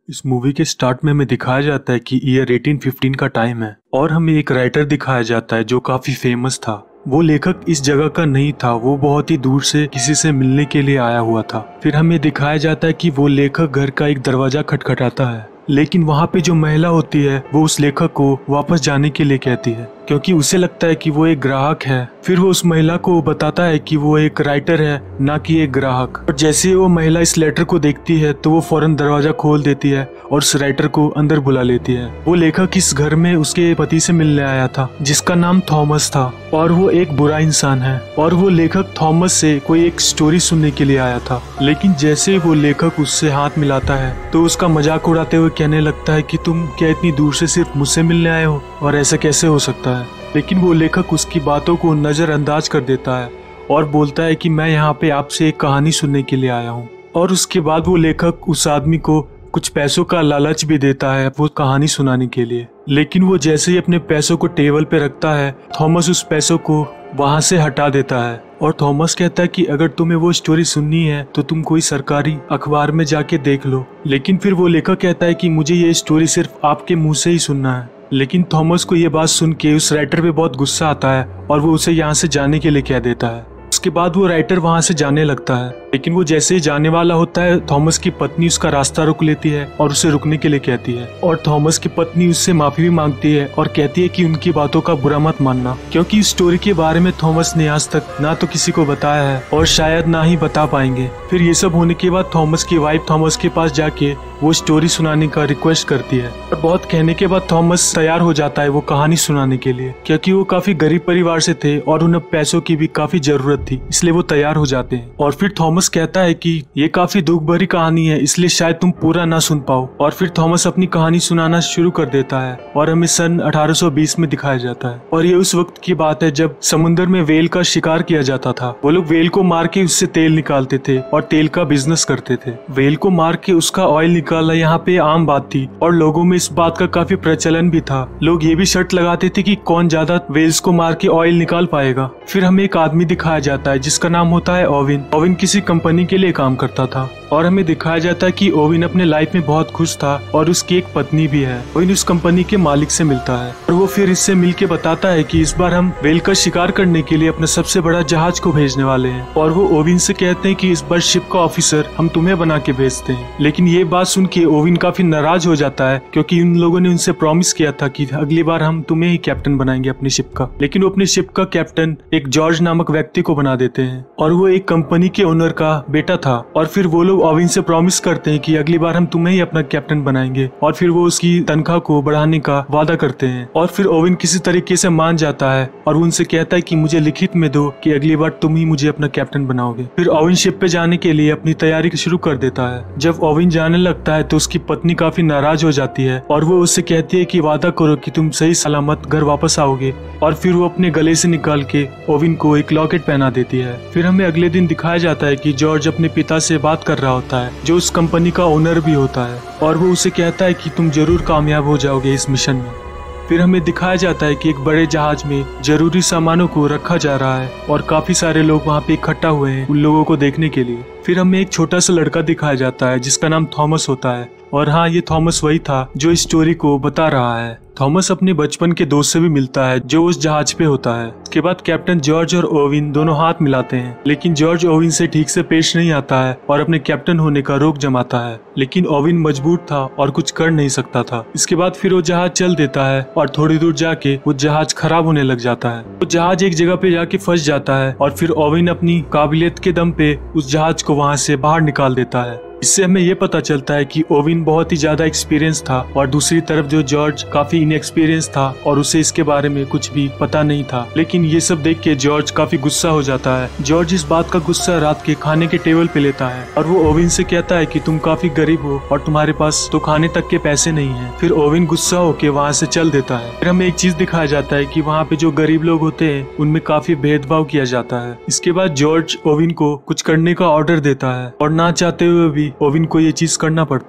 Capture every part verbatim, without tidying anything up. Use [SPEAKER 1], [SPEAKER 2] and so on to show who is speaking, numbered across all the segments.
[SPEAKER 1] इस मूवी के स्टार्ट में हमें दिखाया जाता है कि ईयर एटीन फिफ्टीन का टाइम है और हमें एक राइटर दिखाया जाता है जो काफी फेमस था। वो लेखक इस जगह का नहीं था, वो बहुत ही दूर से किसी से मिलने के लिए आया हुआ था। फिर हमें दिखाया जाता है कि वो लेखक घर का एक दरवाजा खटखटाता है, लेकिन वहाँ पे जो महिला होती है वो उस लेखक को वापस जाने के लिए कहती है क्योंकि उसे लगता है कि वो एक ग्राहक है। फिर वो उस महिला को बताता है कि वो एक राइटर है, ना कि एक ग्राहक। और जैसे ही वो महिला इस लेटर को देखती है तो वो फौरन दरवाजा खोल देती है और उस राइटर को अंदर बुला लेती है। वो लेखक इस घर में उसके पति से मिलने आया था जिसका नाम थॉमस था और वो एक बुरा इंसान है। और वो लेखक थॉमस से कोई एक स्टोरी सुनने के लिए आया था, लेकिन जैसे ही वो लेखक उससे हाथ मिलाता है तो उसका मजाक उड़ाते हुए कहने लगता है कि तुम क्या इतनी दूर से सिर्फ मुझसे मिलने आए हो और ऐसा कैसे हो सकता है। लेकिन वो लेखक उसकी बातों को नजरअंदाज कर देता है और बोलता है कि मैं यहाँ पे आपसे एक कहानी सुनने के लिए आया हूँ। और उसके बाद वो लेखक उस आदमी को कुछ पैसों का लालच भी देता है वो कहानी सुनाने के लिए। लेकिन वो जैसे ही अपने पैसों को टेबल पे रखता है, थॉमस उस पैसों को वहां से हटा देता है और थॉमस कहता है कि अगर तुम्हें वो स्टोरी सुननी है तो तुम कोई सरकारी अखबार में जाके देख लो। लेकिन फिर वो लेखक कहता है कि मुझे ये स्टोरी सिर्फ आपके मुंह से ही सुनना है। लेकिन थॉमस को ये बात सुन के उस राइटर पे बहुत गुस्सा आता है और वो उसे यहाँ से जाने के लिए कह देता है। उसके बाद वो राइटर वहाँ से जाने लगता है, लेकिन वो जैसे ही जाने वाला होता है थॉमस की पत्नी उसका रास्ता रोक लेती है और उसे रुकने के लिए कहती है। और थॉमस की पत्नी उससे माफी भी मांगती है और कहती है कि उनकी बातों का बुरा मत मानना, क्योंकि इस स्टोरी के बारे में थॉमस ने आज तक ना तो किसी को बताया है और शायद ना ही बता पाएंगे। फिर ये सब होने के बाद थॉमस की वाइफ थॉमस के पास जाके वो स्टोरी सुनाने का रिक्वेस्ट करती है और बहुत कहने के बाद थॉमस तैयार हो जाता है वो कहानी सुनाने के लिए, क्योंकि वो काफी गरीब परिवार से थे और उन्हें पैसों की भी काफी जरूरत थी, इसलिए वो तैयार हो जाते हैं। और फिर थॉमस कहता है कि ये काफी दुख भरी कहानी है इसलिए शायद तुम पूरा ना सुन पाओ। और फिर थॉमस अपनी कहानी सुनाना शुरू कर देता है और हमें सन अठारह सौ बीस में दिखाया जाता है। और ये उस वक्त की बात है जब समुद्र में व्हेल का शिकार किया जाता था। वो लोग व्हेल को मार के उससे तेल निकालते थे और तेल का बिजनेस करते थे। व्हेल को मार के उसका ऑयल निकालना यहाँ पे आम बात थी और लोगों में इस बात का काफी प्रचलन भी था। लोग ये भी शर्त लगाते थे कि कौन ज्यादा व्हेल्स को मार के ऑयल निकाल पाएगा। फिर हमें एक आदमी दिखाया जाता है जिसका नाम होता है ओविन। ओविन किसी कंपनी के लिए काम करता था और हमें दिखाया जाता है कि ओविन अपने लाइफ में बहुत खुश था और उसकी एक पत्नी भी है। ओविन उस कंपनी के मालिक से मिलता है और वो फिर इससे मिलके बताता है कि इस बार हम व्हेल का शिकार करने के लिए अपना सबसे बड़ा जहाज को भेजने वाले हैं। और वो ओविन से कहते हैं कि इस बार शिप का ऑफिसर हम तुम्हें बना के भेजते हैं। लेकिन ये बात सुन के ओविन काफी नाराज हो जाता है क्योंकि उन लोगों ने उनसे प्रॉमिस किया था कि अगली बार हम तुम्हें ही कैप्टन बनाएंगे अपनी शिप का। लेकिन वो अपनी शिप का कैप्टन एक जॉर्ज नामक व्यक्ति को बना देते हैं और वो एक कंपनी के ओनर का बेटा था। और फिर वो लोग ओविन से प्रॉमिस करते हैं कि अगली बार हम तुम्हें ही अपना कैप्टन बनाएंगे और फिर वो उसकी तनख्वाह को बढ़ाने का वादा करते हैं। और फिर ओविन किसी तरीके से मान जाता है और उनसे कहता है कि मुझे लिखित में दो कि अगली बार तुम ही मुझे अपना कैप्टन बनाओगे। फिर ओविन शिप पे जाने के लिए अपनी तैयारी शुरू कर देता है। जब ओविन जाने लगता है तो उसकी पत्नी काफी नाराज हो जाती है और वो उससे कहती है कि वादा करो कि तुम सही सलामत घर वापस आओगे। और फिर वो अपने गले से निकाल के ओविन को एक लॉकेट पहना देती है। फिर हमें अगले दिन दिखाया जाता है कि जॉर्ज अपने पिता से बात कर रहा होता है जो उस कंपनी का ओनर भी होता है और वो उसे कहता है कि तुम जरूर कामयाब हो जाओगे इस मिशन में। फिर हमें दिखाया जाता है कि एक बड़े जहाज में जरूरी सामानों को रखा जा रहा है और काफी सारे लोग वहाँ पे इकट्ठा हुए हैं उन लोगों को देखने के लिए। फिर हमें एक छोटा सा लड़का दिखाया जाता है जिसका नाम थॉमस होता है। और हाँ, ये थॉमस वही था जो इस स्टोरी को बता रहा है। थॉमस अपने बचपन के दोस्त से भी मिलता है जो उस जहाज पे होता है। उसके बाद कैप्टन जॉर्ज और ओविन दोनों हाथ मिलाते हैं, लेकिन जॉर्ज ओविन से ठीक से पेश नहीं आता है और अपने कैप्टन होने का रोक जमाता है। लेकिन ओविन मजबूर था और कुछ कर नहीं सकता था। इसके बाद फिर वो जहाज चल देता है और थोड़ी दूर जाके वो जहाज खराब होने लग जाता है। वो जहाज एक जगह पे जाके फंस जाता है और फिर ओविन अपनी काबिलियत के दम पे उस जहाज को वहाँ से बाहर निकाल देता है। इससे हमें ये पता चलता है कि ओविन बहुत ही ज्यादा एक्सपीरियंस था और दूसरी तरफ जो जॉर्ज काफी इनएक्सपीरियंस था और उसे इसके बारे में कुछ भी पता नहीं था। लेकिन ये सब देख के जॉर्ज काफी गुस्सा हो जाता है। जॉर्ज इस बात का गुस्सा रात के खाने के टेबल पे लेता है और वो ओविन से कहता है कि तुम काफी गरीब हो और तुम्हारे पास तो खाने तक के पैसे नहीं है। फिर ओविन गुस्सा होके वहाँ से चल देता है। फिर हमें एक चीज दिखाया जाता है कि वहाँ पे जो गरीब लोग होते हैं उनमें काफी भेदभाव किया जाता है। इसके बाद जॉर्ज ओविन को कुछ करने का ऑर्डर देता है और ना चाहते हुए भी ओविन को ये चीज करना पड़ता है।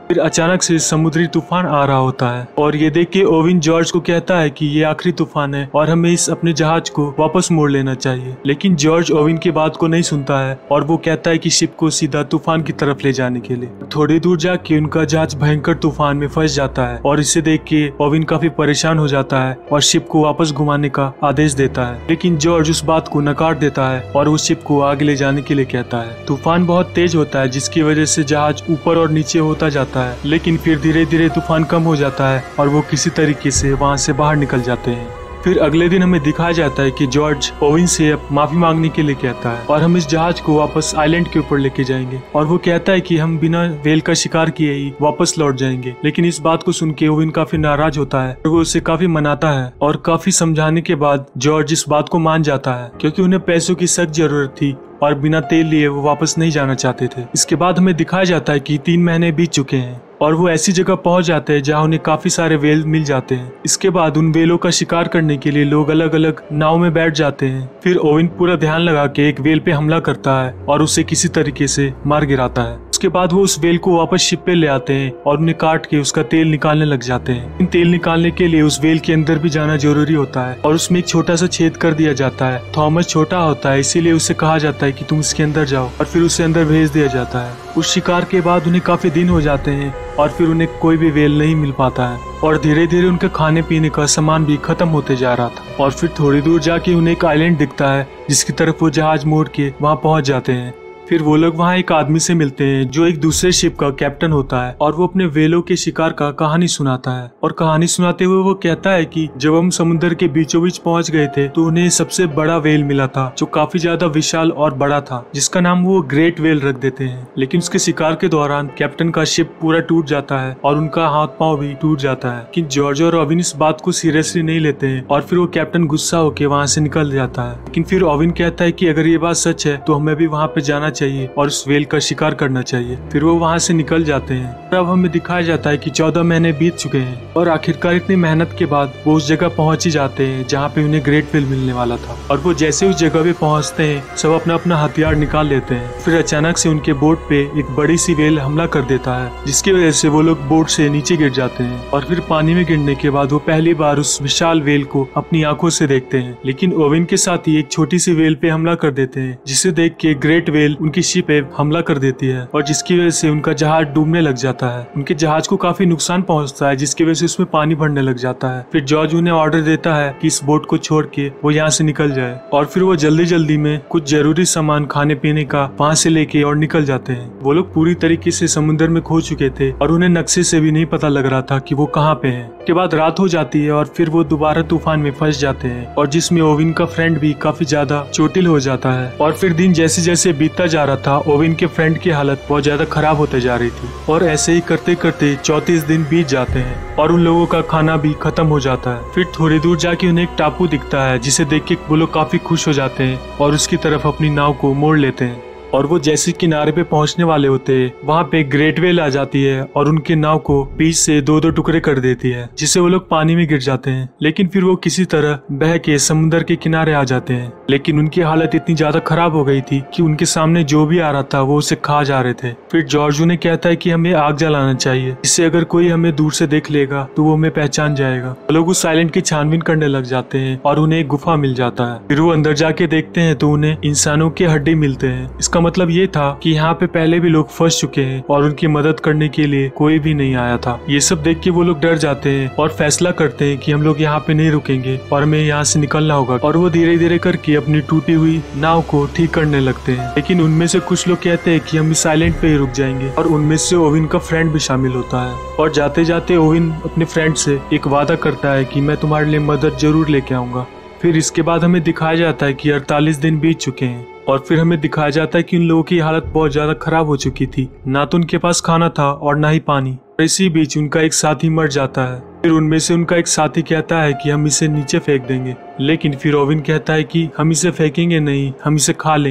[SPEAKER 1] फिर अचानक से समुद्री तूफान आ रहा होता है और ये देख के ओविन जॉर्ज को कहता है कि ये आखिरी तूफान है और हमें इस अपने जहाज को वापस मोड़ लेना चाहिए। लेकिन जॉर्ज ओविन की बात को नहीं सुनता है और वो कहता है कि शिप को सीधा तूफान की तरफ ले जाने के लिए। थोड़ी दूर जाके उनका जहाज भयंकर तूफान में फंस जाता है और इसे देख के ओविन काफी परेशान हो जाता है और शिप को वापस घुमाने का आदेश देता है। लेकिन जॉर्ज उस बात को नकार देता है और उस शिप को आगे ले जाने के लिए कहता है। तूफान बहुत तेज होता है जिसकी वजह से जहाज ऊपर और नीचे होता जाता है, लेकिन फिर धीरे धीरे तूफान कम हो जाता है और वो किसी तरीके से वहाँ से बाहर निकल जाते हैं। फिर अगले दिन हमें दिखाया जाता है कि जॉर्ज ओविन से माफी मांगने के लिए कहता है और हम इस जहाज को वापस आइलैंड के ऊपर लेके जाएंगे और वो कहता है कि हम बिना व्हेल का शिकार किए ही वापस लौट जाएंगे। लेकिन इस बात को सुन के ओविन काफी नाराज होता है और वो उसे काफी मनाता है और काफी समझाने के बाद जॉर्ज इस बात को मान जाता है क्योंकि उन्हें पैसों की सख्त जरूरत थी और बिना तेल लिए वो वापस नहीं जाना चाहते थे। इसके बाद हमें दिखाया जाता है कि तीन महीने बीत चुके हैं और वो ऐसी जगह पहुंच जाते हैं जहां उन्हें काफी सारे व्हेल मिल जाते हैं। इसके बाद उन व्हेलों का शिकार करने के लिए लोग अलग अलग नाव में बैठ जाते हैं। फिर ओविन पूरा ध्यान लगा के एक व्हेल पे हमला करता है और उसे किसी तरीके से मार गिराता है। उसके बाद वो उस व्हेल को वापस शिप पे ले आते हैं और उन्हें काट के उसका तेल निकालने लग जाते हैं। इन तेल निकालने के लिए उस व्हेल के अंदर भी जाना जरूरी होता है और उसमें एक छोटा सा छेद कर दिया जाता है। थॉमस छोटा होता है इसीलिए उसे कहा जाता है कि तुम इसके अंदर जाओ और फिर उसे अंदर भेज दिया जाता है। उस शिकार के बाद उन्हें काफी दिन हो जाते हैं और फिर उन्हें कोई भी व्हेल नहीं मिल पाता है और धीरे धीरे उनके खाने पीने का सामान भी खत्म होते जा रहा था। और फिर थोड़ी दूर जाके उन्हें एक आइलैंड दिखता है जिसकी तरफ वो जहाज मोड़ के वहाँ पहुँच जाते हैं। फिर वो लोग वहाँ एक आदमी से मिलते हैं जो एक दूसरे शिप का कैप्टन होता है और वो अपने व्हेलों के शिकार का कहानी सुनाता है और कहानी सुनाते हुए वो कहता है कि जब हम समुद्र के बीचों बीच पहुंच गए थे तो उन्हें सबसे बड़ा व्हेल मिला था जो काफी ज्यादा विशाल और बड़ा था जिसका नाम वो ग्रेट व्हेल रख देते हैं। लेकिन उसके शिकार के दौरान कैप्टन का शिप पूरा टूट जाता है और उनका हाथ पांव भी टूट जाता है। लेकिन जॉर्ज और ओविन इस बात को सीरियसली नहीं लेते हैं और फिर वो कैप्टन गुस्सा होकर वहाँ से निकल जाता है। लेकिन फिर ओविन कहता है कि अगर ये बात सच है तो हमें भी वहाँ पे जाना चाहिए और उस व्हेल का शिकार करना चाहिए। फिर वो वहाँ से निकल जाते हैं। अब हमें दिखाया जाता है कि चौदह महीने बीत चुके हैं और आखिरकार इतनी मेहनत के बाद वो उस जगह पहुंच ही जाते हैं जहाँ पे उन्हें ग्रेट व्हेल मिलने वाला था। और वो जैसे उस जगह पे पहुंचते हैं सब अपना अपना हथियार निकाल लेते हैं। फिर अचानक से उनके बोट पे एक बड़ी सी व्हेल हमला कर देता है जिसकी वजह से वो लोग बोट से नीचे गिर जाते हैं और फिर पानी में गिरने के बाद वो पहली बार उस विशाल व्हेल को अपनी आंखों से देखते हैं। लेकिन ओविन के साथ ही एक छोटी सी व्हेल पे हमला कर देते हैं जिसे देख के ग्रेट व्हेल उनकी शिप पे हमला कर देती है और जिसकी वजह से उनका जहाज डूबने लग जाता है। उनके जहाज को काफी नुकसान पहुंचता है जिसकी वजह से उसमें पानी भरने लग जाता है। फिर जॉर्ज उन्हें ऑर्डर देता है कि इस बोट को छोड़ के वो यहाँ से निकल जाए और फिर वो जल्दी जल्दी में कुछ जरूरी सामान खाने पीने का वहाँ से लेके और निकल जाते हैं। वो लोग पूरी तरीके से समुद्र में खो चुके थे और उन्हें नक्शे से भी नहीं पता लग रहा था कि वो कहाँ पे हैं। के बाद रात हो जाती है और फिर वो दोबारा तूफान में फंस जाते हैं और जिसमें ओविन का फ्रेंड भी काफी ज्यादा चोटिल हो जाता है। और फिर दिन जैसे जैसे बीतता जा रहा था ओविन के फ्रेंड की हालत बहुत ज्यादा खराब होते जा रही थी और ऐसे ही करते करते चौतीस दिन बीत जाते हैं और उन लोगों का खाना भी खत्म हो जाता है। फिर थोड़ी दूर जाके उन्हें एक टापू दिखता है जिसे देख के वो लोग काफी खुश हो जाते हैं और उसकी तरफ अपनी नाव को मोड़ लेते हैं। और वो जैसे किनारे पे पहुंचने वाले होते हैं वहाँ पे ग्रेट व्हेल आ जाती है और उनके नाव को बीच से दो दो टुकड़े कर देती है जिससे वो लोग पानी में गिर जाते हैं। लेकिन फिर वो किसी तरह बह के समुद्र के किनारे आ जाते हैं। लेकिन उनकी हालत इतनी ज्यादा खराब हो गई थी कि उनके सामने जो भी आ रहा था वो उसे खा जा रहे थे। फिर जॉर्ज उन्हें कहता है कि हमें आग जलाना चाहिए जिससे अगर कोई हमें दूर से देख लेगा तो वो हमें पहचान जाएगा। लोग उस आइलैंड की छानबीन करने लग जाते हैं और उन्हें एक गुफा मिल जाता है। फिर वो अंदर जाके देखते हैं तो उन्हें इंसानों के हड्डी मिलते हैं। इसका मतलब ये था कि यहाँ पे पहले भी लोग फंस चुके हैं और उनकी मदद करने के लिए कोई भी नहीं आया था। ये सब देख के वो लोग डर जाते हैं और फैसला करते हैं कि हम लोग यहाँ पे नहीं रुकेंगे और हमें यहाँ से निकलना होगा। और वो धीरे धीरे करके अपनी टूटी हुई नाव को ठीक करने लगते हैं। लेकिन उनमें से कुछ लोग कहते हैं कि हम इस आइलैंड पे ही रुक जाएंगे और उनमें से ओविन का फ्रेंड भी शामिल होता है। और जाते जाते ओविन अपने फ्रेंड से एक वादा करता है कि मैं तुम्हारे लिए मदद जरूर लेके आऊंगा। फिर इसके बाद हमें दिखाया जाता है कि अड़तालीस दिन बीत चुके हैं और फिर हमें दिखाया जाता है कि उन लोगों की हालत बहुत ज्यादा खराब हो चुकी थी। ना तो उनके पास खाना था और ना ही पानी। इसी बीच उनका एक साथी मर जाता है। फिर उनमें से उनका एक साथी कहता है कि हम इसे नीचे फेंक देंगे। लेकिन फिर ओविन कहता है कि हम इसे फेंकेंगे नहीं, हम इसे खा लेंगे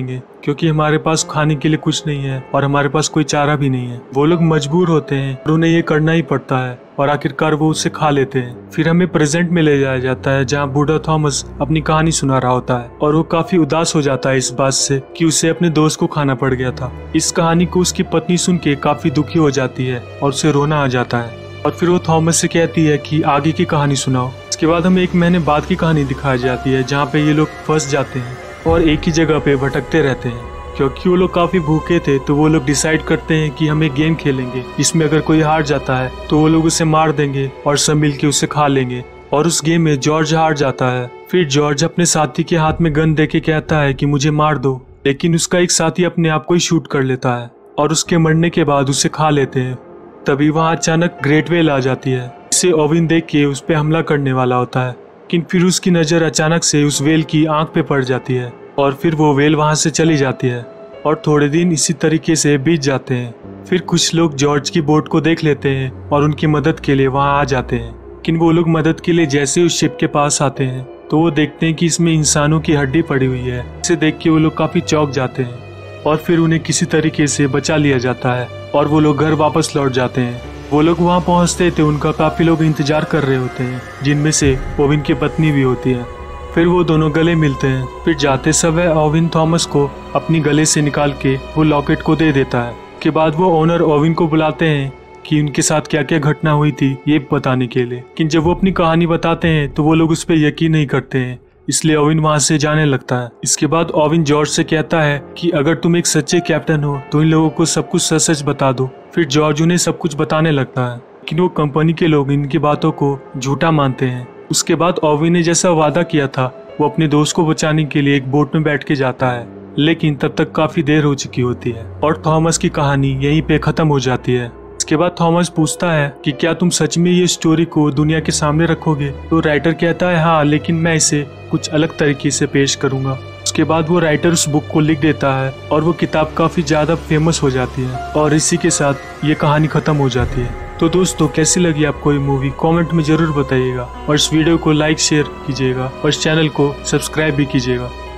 [SPEAKER 1] क्योंकि हमारे पास खाने के लिए कुछ नहीं है और हमारे पास कोई चारा भी नहीं है। वो लोग मजबूर होते हैं और उन्हें ये करना ही पड़ता है और आखिरकार वो उसे खा लेते हैं। फिर हमें प्रेजेंट में ले जाया जाता है जहाँ बूढ़ा थॉमस अपनी कहानी सुना रहा होता है और वो काफी उदास हो जाता है इस बात से कि उसे अपने दोस्त को खाना पड़ गया था। इस कहानी को उसकी पत्नी सुन के काफी दुखी हो जाती है और उसे रोना आ जाता है और फिर वो थॉमस से कहती है कि आगे की कहानी सुनाओ। इसके बाद हमें एक महीने बाद की कहानी दिखाई जाती है जहाँ पे ये लोग फंस जाते हैं और एक ही जगह पे भटकते रहते हैं। क्योंकि वो लोग काफी भूखे थे तो वो लोग डिसाइड करते हैं कि हम एक गेम खेलेंगे, इसमें अगर कोई हार जाता है तो वो लोग उसे मार देंगे और सब मिलके उसे खा लेंगे। और उस गेम में जॉर्ज हार जाता है। फिर जॉर्ज अपने साथी के हाथ में गन देके कहता है कि मुझे मार दो, लेकिन उसका एक साथी अपने आप को ही शूट कर लेता है और उसके मरने के बाद उसे खा लेते हैं। तभी वहाँ अचानक ग्रेट वेल आ जाती है। इसे ओविन देख के उस पर हमला करने वाला होता है, लेकिन फिर उसकी नजर अचानक से उस वेल की आंख पे पड़ जाती है और फिर वो वेल वहां से चली जाती है और थोड़े दिन इसी तरीके से बीत जाते हैं। फिर कुछ लोग जॉर्ज की बोट को देख लेते हैं और उनकी मदद के लिए वहां आ जाते हैं। लेकिन वो लोग मदद के लिए जैसे उस शिप के पास आते हैं तो वो देखते हैं कि इसमें इंसानों की हड्डी पड़ी हुई है। इसे देख के वो लोग काफी चौंक जाते हैं और फिर उन्हें किसी तरीके से बचा लिया जाता है और वो लोग घर वापस लौट जाते हैं। वो लोग वहाँ पहुँचते थे उनका काफी लोग इंतजार कर रहे होते हैं, जिनमें से ओविन की पत्नी भी होती है। फिर वो दोनों गले मिलते हैं। फिर जाते समय ओविन थॉमस को अपनी गले से निकाल के वो लॉकेट को दे देता है। के बाद वो ओनर ओविन को बुलाते हैं कि उनके साथ क्या क्या घटना हुई थी ये बताने के लिए। लेकिन जब वो अपनी कहानी बताते हैं तो वो लोग उस पर यकीन नहीं करते हैं, इसलिए ओविन वहां से जाने लगता है। इसके बाद ओविन जॉर्ज से कहता है कि अगर तुम एक सच्चे कैप्टन हो तो इन लोगों को सब कुछ सच सच बता दो। फिर जॉर्ज उन्हें सब कुछ बताने लगता है, लेकिन वो कंपनी के लोग इनकी बातों को झूठा मानते हैं। उसके बाद ओविन ने जैसा वादा किया था वो अपने दोस्त को बचाने के लिए एक बोट में बैठ के जाता है, लेकिन तब तक काफी देर हो चुकी होती है और थॉमस की कहानी यहीं पे खत्म हो जाती है। इसके बाद थॉमस पूछता है कि क्या तुम सच में ये स्टोरी को दुनिया के सामने रखोगे? तो राइटर कहता है हाँ, लेकिन मैं इसे कुछ अलग तरीके से पेश करूंगा। उसके बाद वो राइटर उस बुक को लिख देता है और वो किताब काफी ज्यादा फेमस हो जाती है और इसी के साथ ये कहानी खत्म हो जाती है। तो दोस्तों, कैसी लगी आपको ये मूवी कमेंट में जरूर बताइएगा और इस वीडियो को लाइक शेयर कीजिएगा और इस चैनल को सब्सक्राइब भी कीजिएगा।